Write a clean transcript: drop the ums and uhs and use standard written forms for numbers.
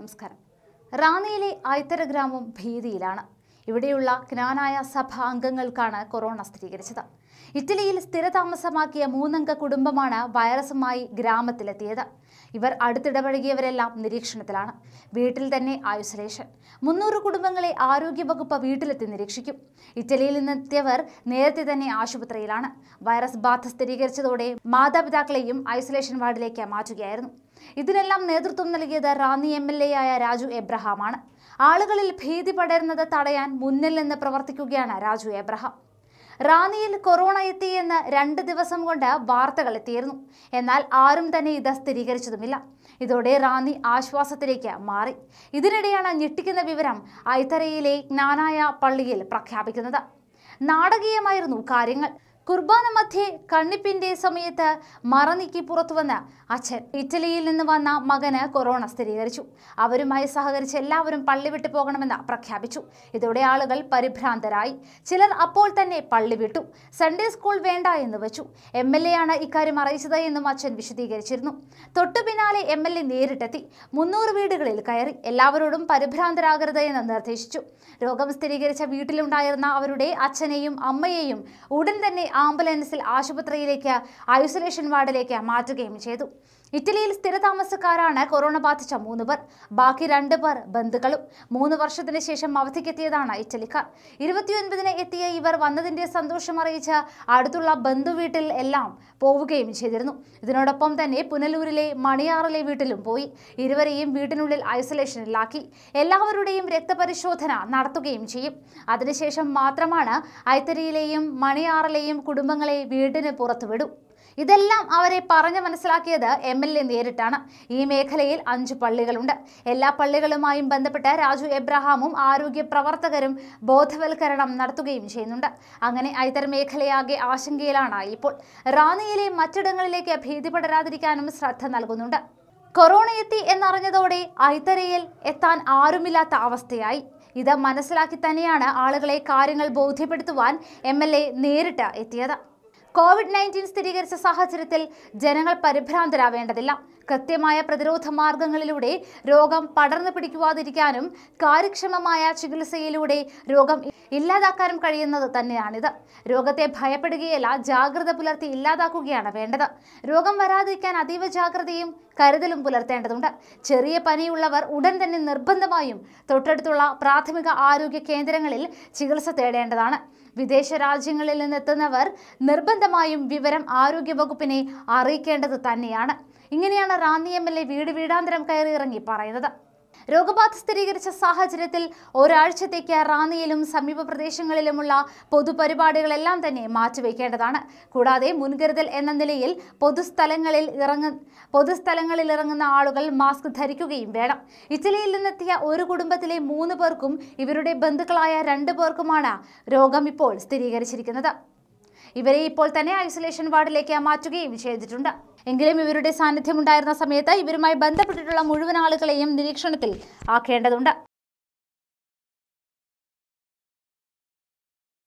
നമസ്കാരം. റാന്നിയിലെ ഐത്തര ഗ്രാമം ഭീതിയിലാണ്. ഇവിടെയുള്ള ജ്ഞാനായ സഭാ അംഗങ്ങൾക്കാണ് കൊറോണ സ്ഥിരീകരിച്ചത്. ഇറ്റലിയിൽ സ്ഥിരതാമസമാക്കിയ 3 അംഗ കുടുംബമാണ് വൈറസുമായി ഗ്രാമത്തിലെത്തിയത്. ഇവർ അടുത്തിടപഴകിയവരെല്ലാം നിരീക്ഷണത്തിലാണ്. വീട്ടിൽ തന്നെ ഐസൊലേഷൻ. 300 കുടുംബങ്ങളെ ആരോഗ്യവകുപ്പ് വീട്ടിലെത്തി നിരീക്ഷിക്കും. ഇറ്റലിയിൽ നിന്നെത്തിയവർ നേരത്തെ തന്നെ ആശുപത്രിയിലാണ്. വൈറസ് ബാധ സ്ഥിരീകരിച്ചതോടെ മാതാപിതാക്കളെയും ഐസൊലേഷൻ വാർഡിലേക്ക് മാറ്റുകയായിരുന്നു. ഇതിനെല്ലാം നേതൃത്വം നൽകിയത് റാന്നി MLA ആയ രാജു എബ്രഹാമാണ്. ആളുകളിൽ ഭീതി പടരുന്നത് തടയാൻ മുന്നിൽ നിന്ന് പ്രവർത്തിക്കുകയാണ് രാജു എബ്രഹാം. റാന്നിയിൽ കൊറോണ എത്തിയെന്ന് 2 ദിവസം കൊണ്ട് വാർത്തകൾ എത്തിയിരുന്നു. എന്നാൽ ആരും തന്നെ ഇത് സ്ഥിരീകരിച്ചതുമില്ല. ഇതോടെ റാന്നി ആശ്വാസത്തിലേക്ക് മാറി. ഇതിനിടെയാണ് ഞെട്ടിക്കുന്ന വിവരം ഐത്തരയിലെ ജ്ഞാനായ പള്ളിയിൽ പ്രഖ്യാപിക്കുന്നത്. നാടകീയമായിരുന്നു കാര്യങ്ങൾ. കുർബാന മധ്യേ കണ്ണിപ്പിന്റെ സമയത്ത് മറനീക്കി പുറത്തുവന്ന അച്ഛൻ. ഇറ്റലിയിൽ നിന്ന് വന്ന മകന് കൊറോണ സ്ഥിരീകരിച്ചു. അവരുമായി സഹകരിച്ച് എല്ലാവരും പള്ളി വിട്ടു പോകണമെന്ന് പ്രഖ്യാപിച്ചു. ഇതോടെ ആളുകൾ പരിഭ്രാന്തരായി. ചിലർ അപ്പോൾ തന്നെ പള്ളി വിട്ടു. സൺഡേ സ്കൂൾ വേണ്ട എന്ന് വെച്ചു. MLA ആണ് ഇക്കാര്യം അറിയിച്ചത് എന്നും അച്ഛൻ വിശദീകരിച്ചിരുന്നു. തൊട്ടു പിന്നാലെ MLA നേരിട്ടെത്തി 300 വീടുകളിൽ കയറി എല്ലാവരോടും പരിഭ്രാന്തരാകരുത് എന്ന് നിർദ്ദേശിച്ചു. രോഗം സ്ഥിരീകരിച്ച വീട്ടിലുണ്ടായിരുന്ന അവരുടെ അച്ഛനെയും അമ്മയെയും ഉടൻ തന്നെ ആംബുലൻസിൽ ആശുപത്രിയിലേക്ക് ഐസൊലേഷൻ വാർഡിലേക്ക് മാറ്റുകയും ചെയ്തു. ഇറ്റലിയിൽ സ്ഥിരതാമസക്കാരാണ് കൊറോണ ബാധിച്ച 3 പേർ. ബാക്കി 2 പേർ ബന്ധുക്കളും. 3 വർഷത്തിന് ശേഷം അവധിക്കെത്തിയതാണ് ഇറ്റലിക്കാർ. 29-ന് എത്തിയ ഇവർ വന്നതിന്റെ സന്തോഷം അറിയിച്ച് അടുത്തുള്ള ബന്ധുവീട്ടിൽ എല്ലാം പോവുകയും ചെയ്തിരുന്നു. ഇതിനോടൊപ്പം തന്നെ പുനലൂരിലെ മണിയാറിലെ വീട്ടിലും പോയി. ഇരുവരെയും വീട്ടിനുള്ളിൽ ഐസൊലേഷനിലാക്കി. എല്ലാവരുടെയും രക്തപരിശോധന നടത്തുകയും ചെയ്യും. അതിനുശേഷം മാത്രമാണ് ഐത്തരിയിലെയും മണിയാറിലെയും കുടുംബങ്ങളെ വീടിന് പുറത്തുവിടും. ഇതെല്ലാം അവരെ പറഞ്ഞു മനസ്സിലാക്കിയത് MLA നേരിട്ടാണ്. ഈ മേഖലയിൽ 5 പള്ളികളുണ്ട്. എല്ലാ പള്ളികളുമായും ബന്ധപ്പെട്ട് രാജു എബ്രഹാമും ആരോഗ്യ പ്രവർത്തകരും ബോധവൽക്കരണം നടത്തുകയും ചെയ്യുന്നുണ്ട്. അങ്ങനെ ഐത്തര മേഖലയാകെ ആശങ്കയിലാണ് ഇപ്പോൾ. റാന്നിയിലെ മറ്റിടങ്ങളിലേക്ക് ഭീതി പടരാതിരിക്കാനും ശ്രദ്ധ നൽകുന്നുണ്ട്. കൊറോണ എത്തി എന്നറിഞ്ഞതോടെ ഐത്തരയിൽ എത്താൻ ആരുമില്ലാത്ത അവസ്ഥയായി. ഇത് മനസ്സിലാക്കി തന്നെയാണ് ആളുകളെ കാര്യങ്ങൾ ബോധ്യപ്പെടുത്തുവാൻ MLA നേരിട്ട് എത്തിയത്. COVID-19 സ്ഥിരീകരിച്ച സാഹചര്യത്തിൽ ജനങ്ങൾ പരിഭ്രാന്തരാവേണ്ടതില്ല. കൃത്യമായ പ്രതിരോധ മാർഗങ്ങളിലൂടെ രോഗം പടർന്നു പിടിക്കുവാതിരിക്കാനും കാര്യക്ഷമമായ ചികിത്സയിലൂടെ രോഗം ഇല്ലാതാക്കാനും കഴിയുന്നത് തന്നെയാണിത്. രോഗത്തെ ഭയപ്പെടുകയല്ല, ജാഗ്രത പുലർത്തി ഇല്ലാതാക്കുകയാണ് വേണ്ടത്. രോഗം വരാതിരിക്കാൻ അതീവ ജാഗ്രതയും കരുതലും പുലർത്തേണ്ടതുണ്ട്. ചെറിയ പനിയുള്ളവർ ഉടൻ തന്നെ നിർബന്ധമായും തൊട്ടടുത്തുള്ള പ്രാഥമിക ആരോഗ്യ കേന്ദ്രങ്ങളിൽ ചികിത്സ തേടേണ്ടതാണ്. വിദേശ രാജ്യങ്ങളിൽ നിന്നെത്തുന്നവർ നിർബന്ധമായും വിവരം ആരോഗ്യവകുപ്പിനെ അറിയിക്കേണ്ടത് തന്നെയാണ്. ഇങ്ങനെയാണ് റാന്നി MLA വീടാന്തരം കയറിയിറങ്ങി പറയുന്നത്. രോഗബാധ സ്ഥിരീകരിച്ച സാഹചര്യത്തിൽ ഒരാഴ്ചത്തേക്ക് റാന്നിയിലും സമീപ പ്രദേശങ്ങളിലുമുള്ള പൊതുപരിപാടികളെല്ലാം തന്നെ മാറ്റിവെക്കേണ്ടതാണ്. കൂടാതെ മുൻകരുതൽ എന്ന നിലയിൽ പൊതുസ്ഥലങ്ങളിൽ ഇറങ്ങുന്ന ആളുകൾ മാസ്ക് ധരിക്കുകയും വേണം. ഇറ്റലിയിൽ നിന്നെത്തിയ ഒരു കുടുംബത്തിലെ 3 പേർക്കും ഇവരുടെ ബന്ധുക്കളായ 2 പേർക്കുമാണ് രോഗം ഇപ്പോൾ സ്ഥിരീകരിച്ചിരിക്കുന്നത്. ഇവരെ ഇപ്പോൾ തന്നെ ഐസൊലേഷൻ വാർഡിലേക്ക് മാറ്റുകയും ചെയ്തിട്ടുണ്ട്. എങ്കിലും ഇവരുടെ സാന്നിധ്യം ഉണ്ടായിരുന്ന സമയത്ത് ഇവരുമായി ബന്ധപ്പെട്ടിട്ടുള്ള മുഴുവൻ ആളുകളെയും നിരീക്ഷണത്തിൽ ആക്കേണ്ടതുണ്ട്.